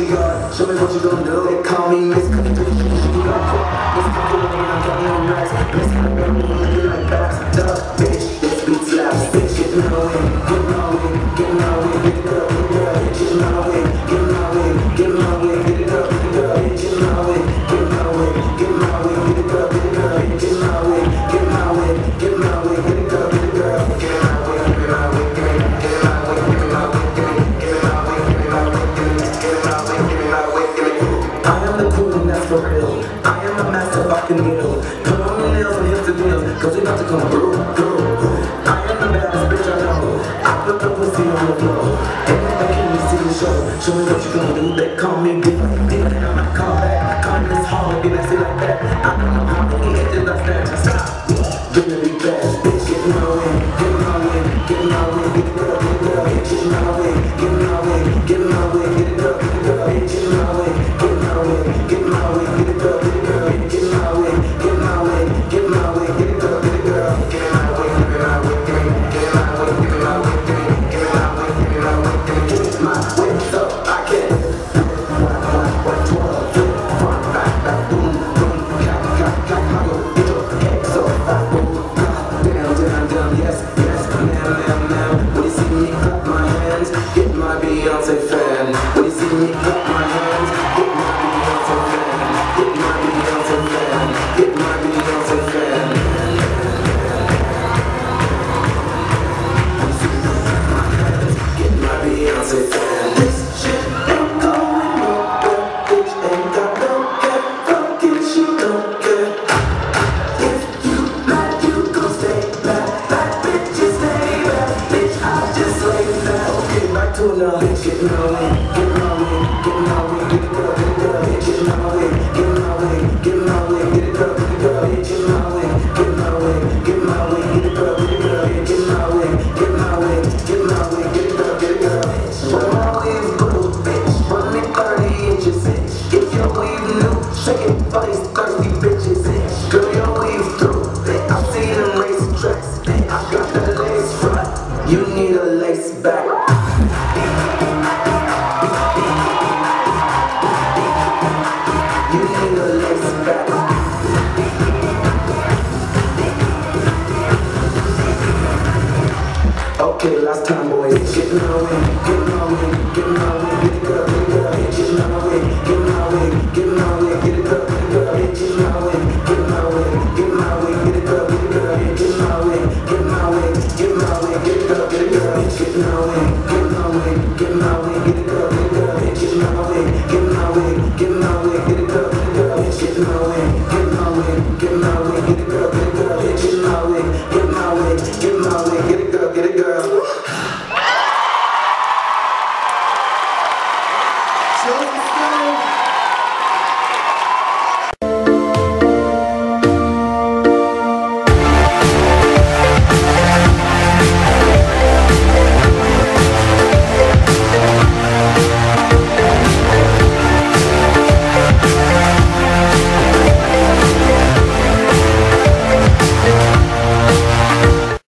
the yard, show me what you gonna do. They call me Miss Cookie to the shit, she gon' fuck. Miss Cookie to the I'm talking on nice. Miss Cookie to the looking like bass. Duh, bitch, this beat slaps. Bitch, get in my way, get in my way, get in my way, get it up, get in my way, get in my way, get in my way, get it up, get in my way, get in my way, get in my way, get it up, get in my way, get in my way, get in my way, get it up, get in my way, get in my way, get in my way, get in my way, get in my way, get in my way, get in my way, get in my way, get in my way, get in my way. I am the queen, that's for real. I am the master fucking needle. Put on your nails and hit the deal, cause we about to come through. I am the baddest bitch I know. I put the pussy on the floor. And then can you see the show? Show me what you gonna do. They call me Dick, and I might call back. Call me this hard, be nasty like that. I don't know how many edges I stand to stop. Bring the beat fast, bitch, get in my way, get in my way, get in my way, get it up, get in my way, get in my way, get in my way, get it up, bitch, get in my way, get in my way, get in my way, get it up, get in my way, get in my way, get in my way, get it up, get in my way, get in my way, get in my way, get in my way, get in my way, get in my way, get in my way, get my way, so I can. What 12, front, back, boom, boom, clap, how you get your head so down, yes, now. When you see me clap my hands, get my Beyonce fan. When you see me clap my hands, get my Beyonce fan. Get my Beyonce fan. Get my Beyonce fan. When you see me clap my hands, get my Beyonce fan. This shit ain't going nowhere. Bitch ain't got no care. Fucking she don't care. If you mad, you gon' stay mad. Bitch, get in my way, get in my way, get in my way, get it up, bitch, get in my way, get in my way, get in my way, get it up, bitch, get in my way, get in my way, get in my way, get it up, bitch, get in my way, get in my way, get in my way, get it up, When my wave's blue, bitch, run me 30 inches, bitch. If your wave new, shake it for these thirsty bitches, bitch. Girl, your wave's through, bitch. I see them race tracks, bitch. I got the lace front, you need a lace back. Okay, last time, boys. Get in my way, get in my way, get in my way, get it up, get in my way, get in my way, get in my way, get it up, get in my way, get in my way, get in my way, get it up, get in my way, get in my way, get in my way, get it up, get in my way, get in my way.